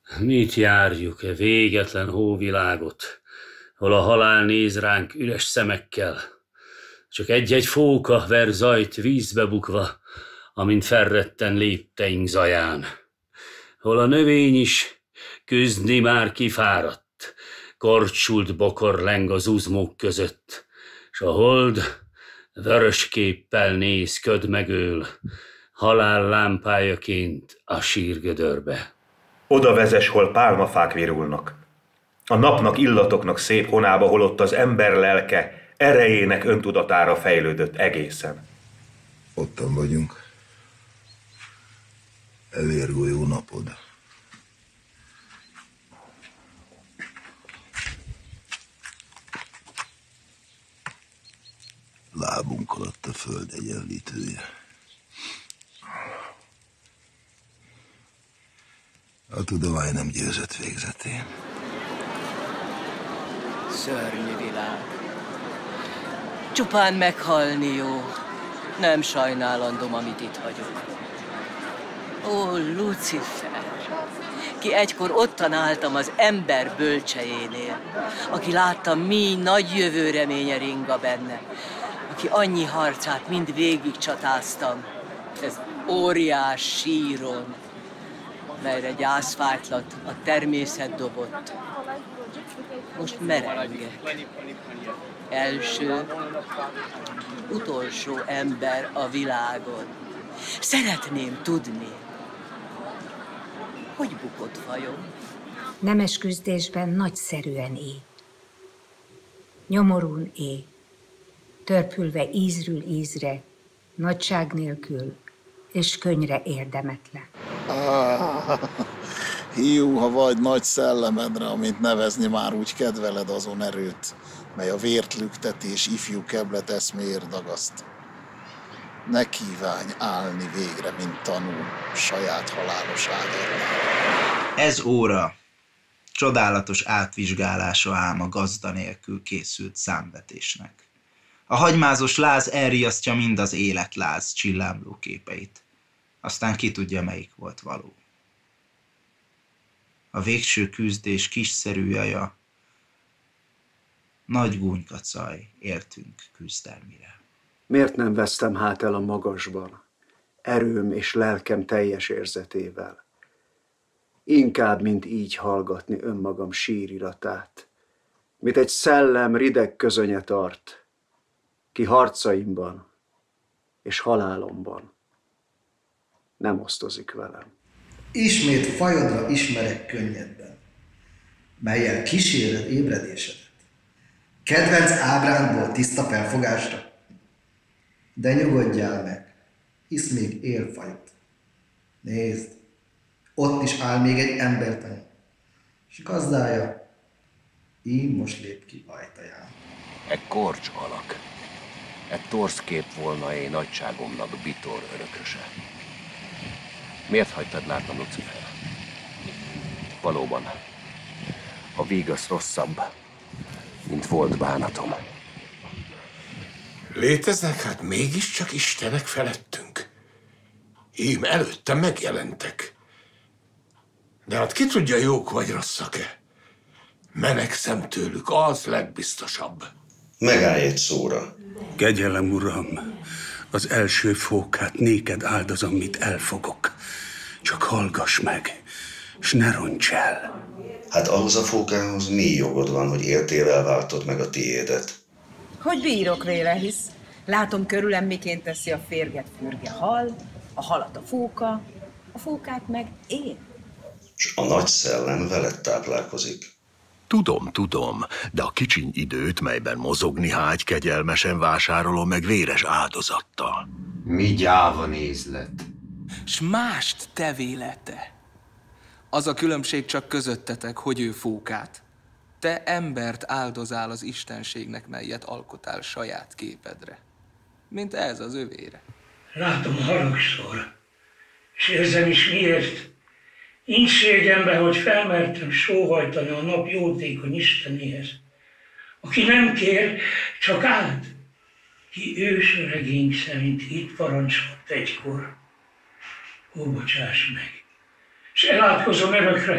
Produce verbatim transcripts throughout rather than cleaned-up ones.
Mit járjuk-e végetlen hóvilágot, hol a halál néz ránk üres szemekkel? Csak egy-egy fóka ver zajt vízbe bukva, amint felretten lépteink zaján. Hol a növény is küzdni már kifáradt, korcsult bokor leng az uzmók között, s a hold vörös képpel néz, köd megöl, halál lámpájaként a sírgödörbe. Oda vezess, hol pálmafák virulnak. A napnak, illatoknak szép honába, hol ott az ember lelke erejének öntudatára fejlődött egészen. Ottan vagyunk. Elérgolyó napod. Lábunk alatt a föld egyenlítője. A tudomány nem győzött végzetén. Szörnyű világ. Csupán meghalni jó. Nem sajnálandom, amit itt hagyok. Ó, Lucifer, ki egykor ottan álltam az ember bölcsejénél, aki látta, mi nagy jövő reménye ringa benne, aki annyi harcát mind végig csatáztam, ez óriás síron, melyre gyászfájtlat a természet dobott. Most merengek. Első, utolsó ember a világon. Szeretném tudni, hogy bukott vajon? Nemes küzdésben nagyszerűen él. Nyomorún él, törpülve ízről ízre, nagyság nélkül, és könnyre érdemetlen. Ah, hiú, ha vagy nagy szellemedre, amint nevezni már úgy kedveled azon erőt, mely a vért lükteti és ifjú keblet eszméért dagaszt. Ne kívánj állni végre, mint tanú, saját halálos ágyadnál. Ez óra csodálatos átvizsgálása ám a gazda nélkül készült számvetésnek. A hagymázos láz elriasztja mind az életláz csillámló képeit. Aztán ki tudja, melyik volt való. A végső küzdés kiszerű jaja, nagy gúnykacaj, éltünk küzdelmire. Miért nem vesztem hát el a magasban, erőm és lelkem teljes érzetével? Inkább, mint így hallgatni önmagam síriratát, mint egy szellem rideg közönye tart, ki harcaimban és halálomban nem osztozik velem. Ismét fajodra ismerek könnyedben, mellyel kíséred ébredésedet. Kedvenc ábrándból tiszta felfogásra. De nyugodjál meg, hisz még él fajod. Nézd, ott is áll még egy embertany, és gazdája így most lép ki ajtaján. E korcs alak, e torszkép volna én nagyságomnak Bitor örököse. Miért hagytad látnom, Lucifer? Valóban, a vígasz rosszabb, mint volt bánatom. Léteznek hát mégiscsak istenek felettünk. Ím előtte megjelentek. De hát ki tudja, jók vagy rosszak-e? Menekszem tőlük, az legbiztosabb. Megállj egy szóra. Kegyelem, uram, az első fókát néked áldozom, mit elfogok. Csak hallgass meg, s ne roncs el. Hát ahhoz a fókához mi jogod van, hogy értével váltod meg a tiédet? Hogy bírok véle, hisz látom körülem, miként teszi a férget fürge hal, a halat a fóka, a fókát meg én. S a nagy szellem veled táplálkozik. Tudom, tudom, de a kicsiny időt, melyben mozogni hágy, kegyelmesen vásárolom meg véres áldozattal. Mi gyáva nézlet. S mást te vélete. Az a különbség csak közöttetek, hogy ő fókát. Te embert áldozál az istenségnek, melyet alkotál saját képedre. Mint ez az övére. Látom haragszor, és érzem is miért. Ínségembe, hogy felmertem sóhajtani a nap jótékony Istenéhez, aki nem kér, csak áld, ki ősöregénk szerint itt parancsolt egykor. Ó, bocsáss meg, s elátkozom örökre,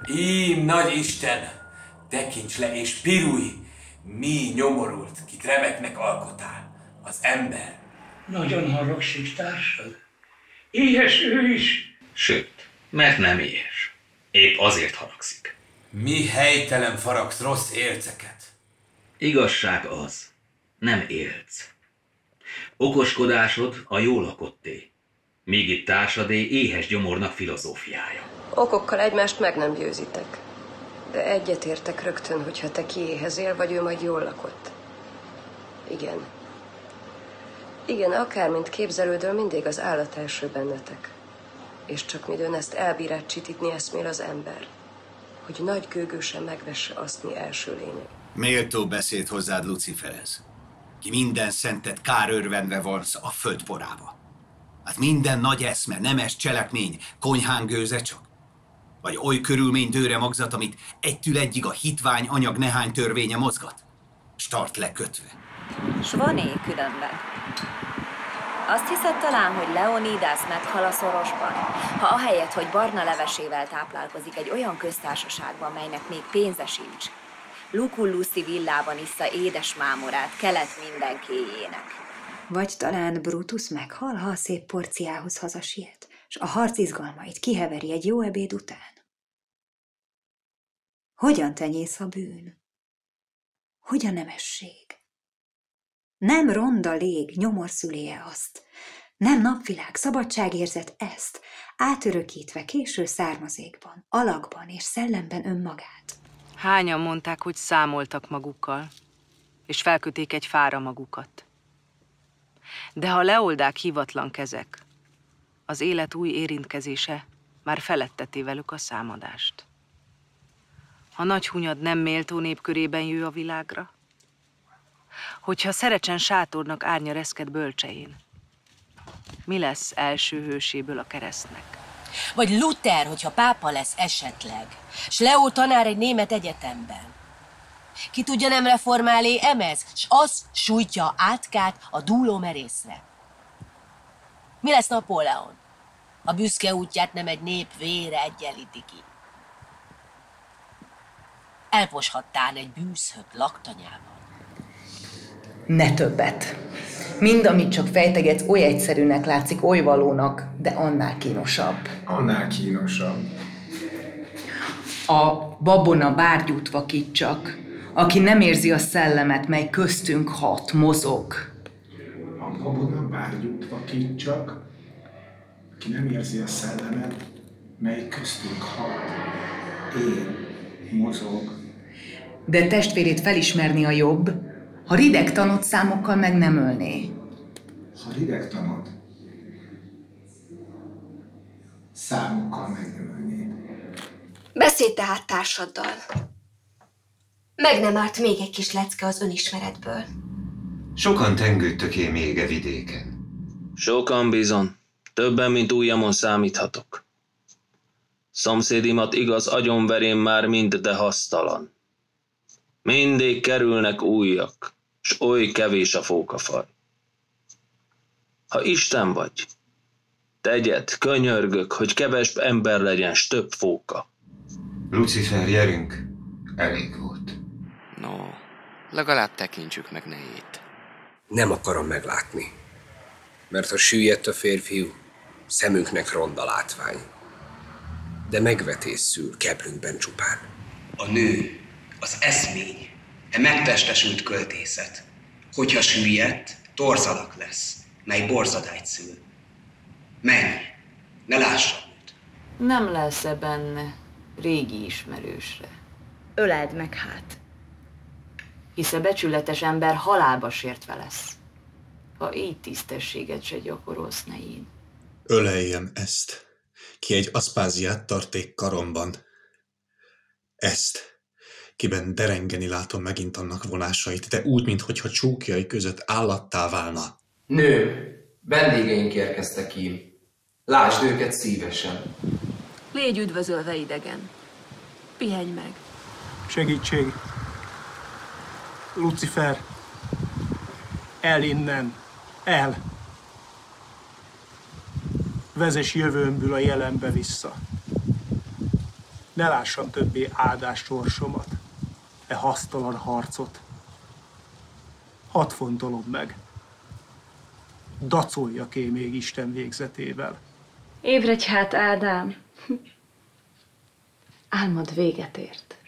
Ím, nagy Isten, tekints le és pirulj, mi nyomorult, kit remeknek alkotál, az ember. Nagyon haragszik, társad. Éhes ő is. Sőt, mert nem éhes. Épp azért haragszik. Mi helytelen faragsz rossz élceket. Igazság az, nem élc. Okoskodásod a jól lakotté, míg itt társadé éhes gyomornak filozófiája. Okokkal egymást meg nem győzitek. De egyetértek rögtön, hogyha te kiéhezél, vagy ő majd jól lakott. Igen. Igen, akármint képzelődöl, mindig az állat első bennetek. És csak midőn ezt elbírácsítítni eszmél az ember, hogy nagy gőgősen megvesse azt, mi első lényeg. Méltó beszéd hozzád Luciferez, ki minden szentet kárörvenve vonsz a föld porába. Hát minden nagy eszme, nemes cselekmény konyhán gőze csak? Vagy oly körülmény dőre magzat, amit egytől egyig a hitvány anyag nehány törvénye mozgat? S tart lekötve. S van-e különben? Azt hiszed talán, hogy Leonidász meghal a szorosban, ha ahelyett, hogy barna levesével táplálkozik egy olyan köztársaságban, melynek még pénze sincs, Luculluszi villában issza édes mámorát kelet mindenkéjének. Vagy talán Brutus meghal, ha a szép porciához hazasiet, s a harc izgalmait kiheveri egy jó ebéd után. Hogyan tenyész a bűn? Hogy a nemesség? Nem ronda lég, nyomor szüléje azt, nem napvilág, szabadságérzet ezt, átörökítve késő származékban, alakban és szellemben önmagát. Hányan mondták, hogy számoltak magukkal, és felköték egy fára magukat. De ha leoldák hívatlan kezek, az élet új érintkezése már feletteti velük a számadást. Ha nagy hunyad nem méltó nép körében jöjj a világra, hogyha szerecsen sátornak árnya reszked bölcsein, mi lesz első hőséből a keresztnek? Vagy Luther, hogyha pápa lesz esetleg, s Leo tanár egy német egyetemben. Ki tudja, nem reformálé emez, s az sújtja átkát a dúló merészre. Mi lesz Napóleon? A büszke útját nem egy nép vére egyenlíti ki. Elposhattán egy bűzhög laktanyában. Ne többet. Mind, amit csak fejtegetsz, oly egyszerűnek látszik, oly valónak, de annál kínosabb. Annál kínosabb. A babona bárgyút vakít csak, aki nem érzi a szellemet, mely köztünk hat, mozog. A babona bárgyút vakít csak, aki nem érzi a szellemet, mely köztünk hat, él, mozog. De testvérét felismerni a jobb, ha rideg tanod számokkal meg nem ölné. Ha rideg tanod számokkal meg nem ölné. Beszélj tehát társaddal. Meg nem árt még egy kis lecke az önismeretből. Sokan tengődtök én még e vidéken. Sokan bizon. Többen, mint ujjamon számíthatok. Szomszédimat igaz agyonverém már mind, de hasztalan. Mindig kerülnek újak, s oly kevés a fókafaj. Ha Isten vagy, tegyed, könyörgök, hogy kevesbb ember legyen, s több fóka. Lucifer, gyerünk, elég volt. No, legalább tekintsük meg nejét. Nem akarom meglátni, mert ha süllyedt a férfiú, szemünknek ronda látvány. De megvetészül keblünkben csupán. A nő, az eszmény, e megtestesült költészet. Hogyha süllyedt, torzalak lesz, mely borzadályt szül. Menj, ne lássam őt. Nem lesz-e benne régi ismerősre? Öleld meg hát. Hisz a becsületes ember halálba sértve lesz, ha így tisztességet se gyakorolsz nején. Öleljem ezt, ki egy aszpáziát tarték karomban. Ezt, kiben derengeni látom megint annak vonásait, de úgy, minthogyha csókjai között állattá válna. Nő, vendégeink érkeztek ím. Lásd őket szívesen. Légy üdvözölve, idegen. Pihenj meg. Segítség! Lucifer! El innen! El! Vezess jövőmből a jelenbe vissza. Ne lássam többé áldás sorsomat, e hasztalan harcot. Hadd fontolom meg. Dacoljak-é még Isten végzetével? Ébredj hát, Ádám! Álmod véget ért.